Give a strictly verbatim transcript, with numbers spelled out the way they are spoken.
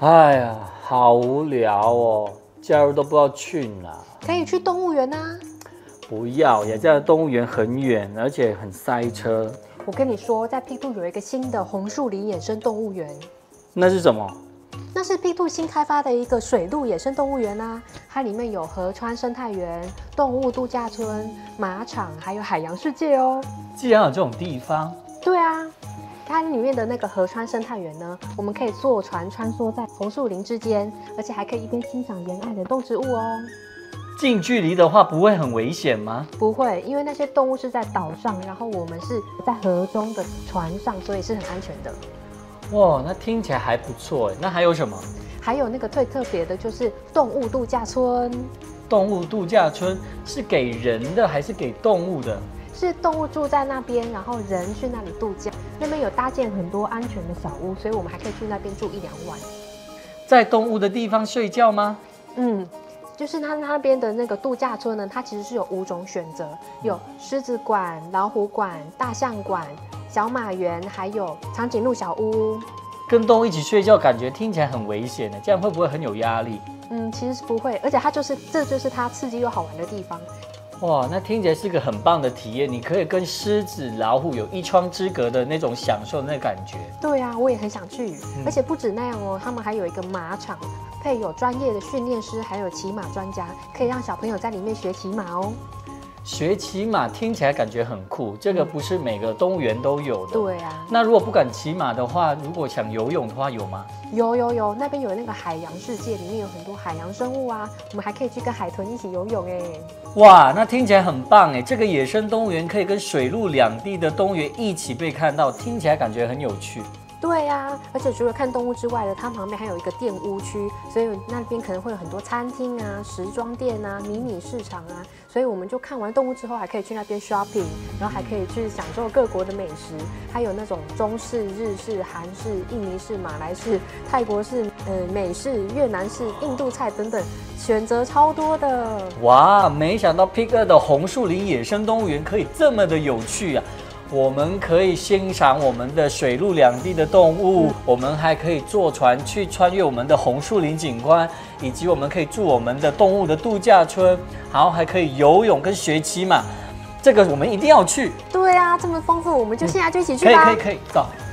哎呀，好无聊哦，假日都不知道去哪。 可以去动物园啊。 不要，雅加的动物园很远，而且很塞车。 我跟你说，在 P 二有一个新的红树林野生动物园。 那是什么？ 那是 P 二新开发的一个水陆野生动物园啊，它里面有河川生态园、动物度假村、马场，还有海洋世界哦。 既然有这种地方， 对啊，它里面的那个河川生态园呢，我们可以坐船穿梭在红树林之间，而且还可以一边欣赏沿岸的动植物哦。 近距离的话不会很危险吗？ 不会，因为那些动物是在岛上，然后我们是在河中的船上，所以是很安全的。 哇，那听起来还不错哎。那还有什么？ 还有那个最特别的就是动物度假村。 动物度假村是给人的还是给动物的？ 是动物住在那边，然后人去那里度假。那边有搭建很多安全的小屋，所以我们还可以去那边住一两晚。 在动物的地方睡觉吗？ 嗯。就是它那边的那个度假村呢，它其实是有五种选择，有狮子馆、老虎馆、大象馆、小马园，还有长颈鹿小屋。 跟动物一起睡觉，感觉听起来很危险的，这样会不会很有压力？ 嗯，其实是不会，而且它就是这就是它刺激又好玩的地方。 哇，那听起来是个很棒的体验，你可以跟狮子、老虎有一窗之隔的那种享受，那感觉。 对啊，我也很想去，嗯、而且不止那样哦，他们还有一个马场，配有专业的训练师，还有骑马专家，可以让小朋友在里面学骑马哦。 学骑马听起来感觉很酷，这个不是每个动物园都有的。 对啊。 那如果不敢骑马的话，如果想游泳的话，有吗？ 有有有，那边有那个海洋世界，里面有很多海洋生物啊，我们还可以去跟海豚一起游泳哎。 哇，那听起来很棒哎！这个野生动物园可以跟水陆两地的动物园一起被看到，听起来感觉很有趣。 对呀、啊，而且除了看动物之外呢，它旁边还有一个店屋区，所以那边可能会有很多餐厅啊、时装店啊、迷你市场啊，所以我们就看完动物之后，还可以去那边 shopping， 然后还可以去享受各国的美食，还有那种中式、日式、韩式、印尼式、马来式、泰国式、呃美式、越南式、印度菜等等，选择超多的。 哇，没想到 P 二的红树林野生动物园可以这么的有趣啊！我们可以欣赏我们的水陆两地的动物，嗯、我们还可以坐船去穿越我们的红树林景观，以及我们可以住我们的动物的度假村，然后还可以游泳跟学骑马，这个我们一定要去。 对啊，这么丰富，我们就现在就一起去吧。 嗯、可以可以可以，走。